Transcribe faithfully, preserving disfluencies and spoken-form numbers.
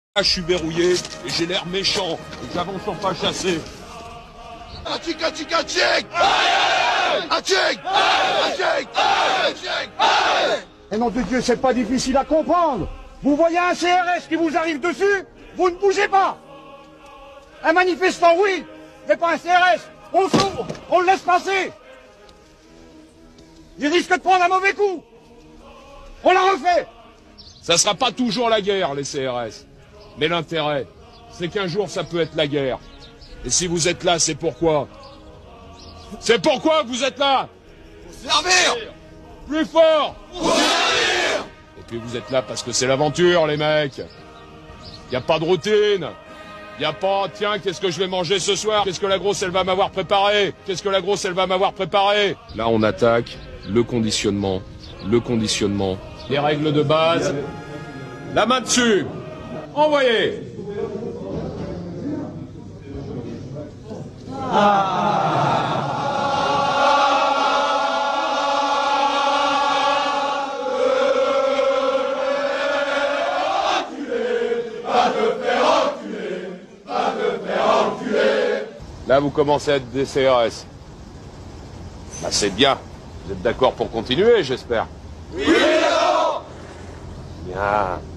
Là, je suis verrouillé et j'ai l'air méchant et j'avance en pas chassé. Atchik, atchik, atchik! Atchik! Atchik! Atchik! Et nom de Dieu, c'est pas difficile à comprendre. Vous voyez un C R S qui vous arrive dessus, vous ne bougez pas. Un manifestant, oui, mais pas un C R S. On s'ouvre, on le laisse passer. Il risque de prendre un mauvais coup. On la refait. Ça sera pas toujours la guerre, les C R S. Mais l'intérêt, c'est qu'un jour, ça peut être la guerre. Et si vous êtes là, c'est pourquoi. C'est pourquoi vous êtes là. Pour servir! Plus fort. Pour servir! Et puis vous êtes là parce que c'est l'aventure, les mecs. Y a pas de routine. Y a pas, tiens, qu'est-ce que je vais manger ce soir? Qu'est-ce que la grosse, elle va m'avoir préparé? Qu'est-ce que la grosse, elle va m'avoir préparé? Là, on attaque le conditionnement, le conditionnement, les règles de base. La main dessus. Envoyez. Là, vous commencez à être des C R S. Bah, c'est bien. Vous êtes d'accord pour continuer, j'espère? Oui, non! Bien.